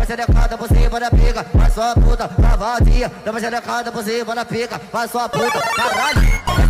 uma xerecada por cima da pica, vai sua puta, cavadinha. Dá uma xerecada por cima da pica, vai sua puta, caralho.